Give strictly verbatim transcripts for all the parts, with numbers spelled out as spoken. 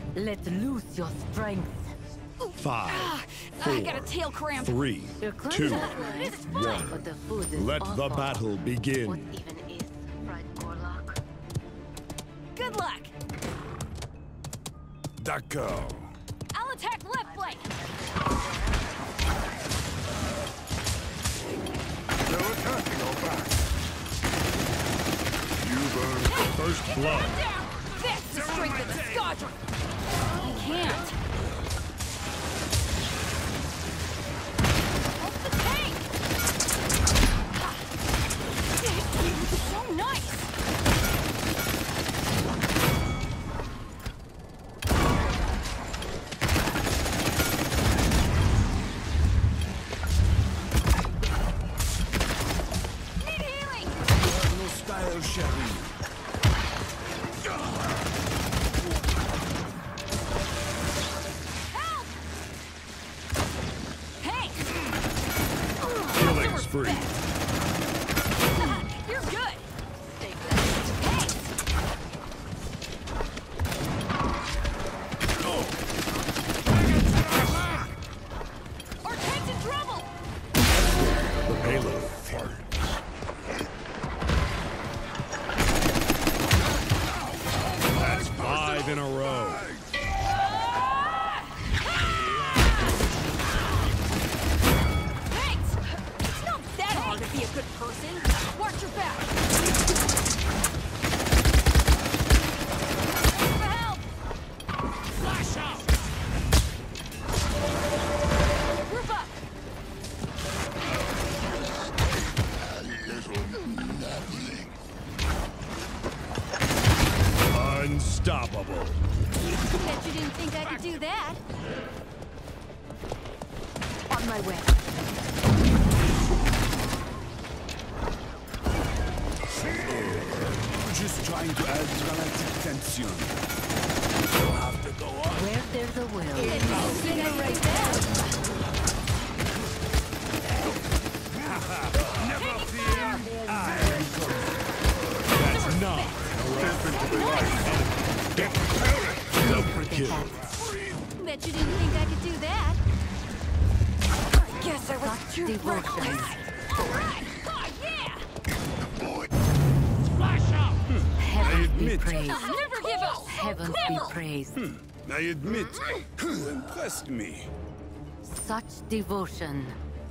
Let loose your strength. Five, Ah, four, I got a tail cramp. three, You're close two, enough. one. But the food is Let the awful. battle What begin. even is fried Morlock? Good luck. D'accord. I'll attack left flank. No attacking our back. You've earned First blood. Down. That's the strength of the squadron. I can't. Help the tank. So nice. Need healing. no style, Sherry. Help. Hank. Killing spree. You're good. Hey. Our tank's in trouble. The payload. That's five in a row. Thanks. It's not that hard to be a good person. Watch your back. Thanks for help. Flash out. Group up. Unstoppable. Bet you didn't think I could do that. On my way. Just trying to add dramatic tension. You'll have to go on. Where there's a will. Singer right there. Never fear. I am That's nine. Double kill. Bet you didn't think I could do that. I guess I was too devotion. reckless. All right. Oh, yeah. Flash out. Heavens be admit- praised. Never give up. Heavens be Never. praised. I admit, you impressed me. Such devotion.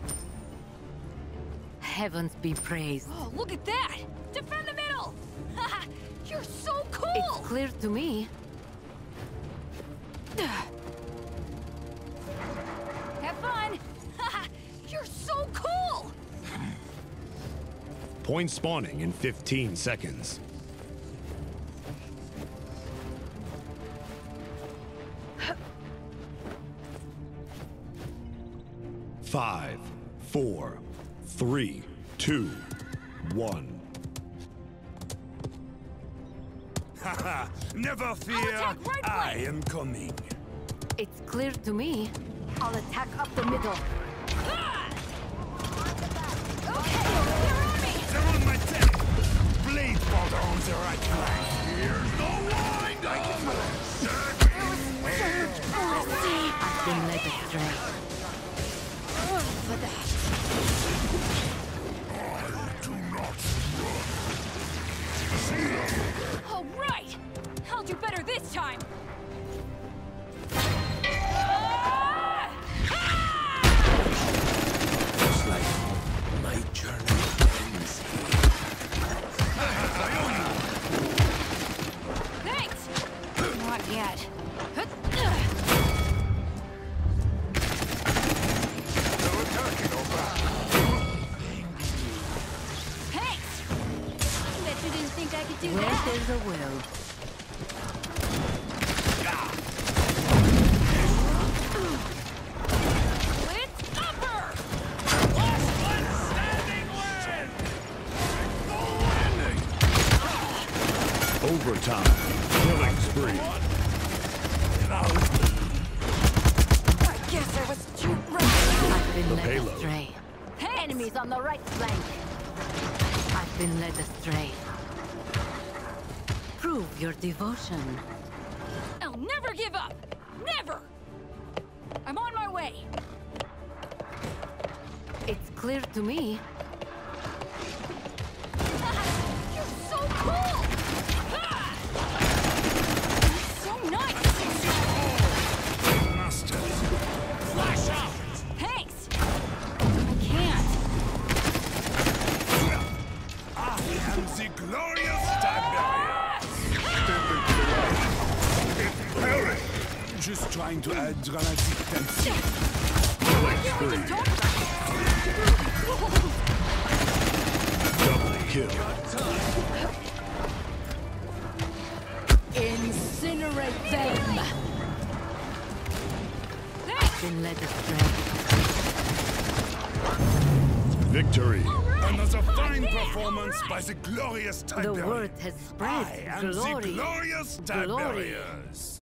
Heavens be praised. Oh, look at that. Defend the middle. You're so cool. It's clear to me. Have fun. You're so cool. Point spawning in fifteen seconds. Five, four, three, two, one. Haha, never fear. attack right I flank. am coming. It's clear to me. I'll attack up the middle. Ah! Okay, they're on me. They're on my tank. Blade bolter on the right flank. Here's the wind. I can I've been led astray. For that. do not All right. I'll do better this time. Looks like my journey ends here. Thanks. Not yet. No attacking our back. Thanks. Bet you didn't think I could do Where that. there's a will. It's upper. Last one standing win. Overtime. Killing spree. I guess I was too right. I've been The led payload. astray. Enemies on the right flank. I've been led astray. Prove your devotion. I'll never give up! Never! I'm on my way! It's clear to me. You're so cool! Ah! So nice! Masters. Flash out! Thanks! I can't. I am the glorious Tiberius! Perish! Just trying to add dramatic tension. Killing We spree. can talk about Double kill. Incinerate them! Thanks! Been led astray. Victory. Another fine performance by the glorious The Tiberius. word has spread. I am Glory. the glorious Glory. Tiberius.